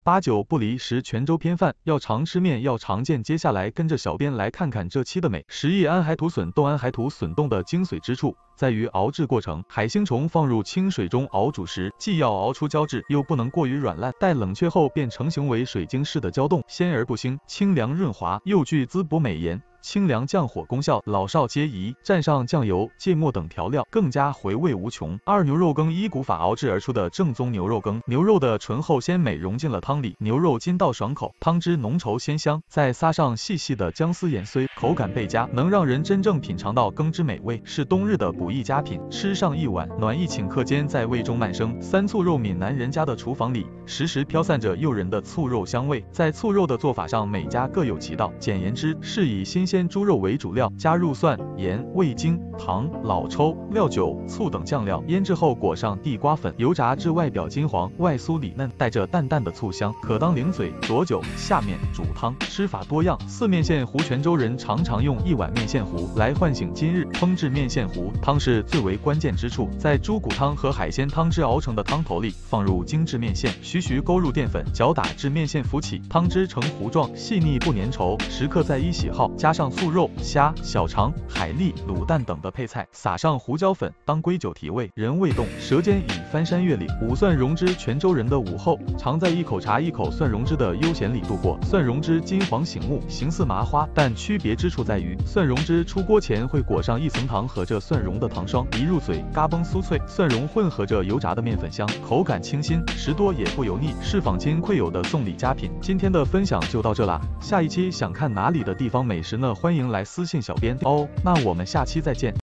八九不离十，泉州篇饭，要常吃面，要常见。接下来跟着小编来看看这期的美食。安海土笋冻，安海土笋冻的精髓之处在于熬制过程。海星虫放入清水中熬煮时，既要熬出胶质，又不能过于软烂，待冷却后便成型为水晶式的胶冻，鲜而不腥，清凉润滑，又具滋补美颜、清凉降火功效，老少皆宜。蘸上酱油、芥末等调料，更加回味无穷。二、牛肉羹，依古法熬制而出的正宗牛肉羹，牛肉的醇厚鲜美融进了汤里，牛肉筋道爽口，汤汁浓稠鲜香，再撒上细细的姜丝盐碎，口感倍佳，能让人真正品尝到羹之美味，是冬日的补益佳品。吃上一碗，暖意顷刻间在胃中漫生。三、醋肉，闽南人家的厨房里时时飘散着诱人的醋肉香味，在醋肉的做法上，每家各有其道。简言之，是以新鲜猪肉为主料，加入蒜、盐、味精、糖、老抽、料酒、醋等酱料，腌制后裹上地瓜粉，油炸至外表金黄，外酥里嫩，带着淡淡的醋香，可当零嘴。佐酒、下面、煮汤，吃法多样。四、面线糊，泉州人常用一碗面线糊来唤醒今日烹制面线糊，汤是最为关键之处，在猪骨汤和海鲜汤汁熬成的汤头里放入精制面线，徐徐勾入淀粉，搅打至面线浮起，汤汁呈糊状，细腻不粘稠，时刻在一喜好，加上醋肉、虾、小肠、海蛎、卤蛋等的配菜，撒上胡椒粉当归酒提味，人未动，舌尖已翻山越岭。五、蒜蓉汁，泉州人的午后常在一口茶一口蒜蓉汁的悠闲里度过。蒜蓉汁金黄醒目，形似麻花，但区别之处在于，蒜蓉汁出锅前会裹上一层糖和着蒜蓉的糖霜，一入嘴嘎嘣酥脆，蒜蓉混合着油炸的面粉香，口感清新，食多也不油腻，是坊间馈有的送礼佳品。今天的分享就到这啦，下一期想看哪里的地方美食呢？欢迎来私信小编哦。那我们下期再见。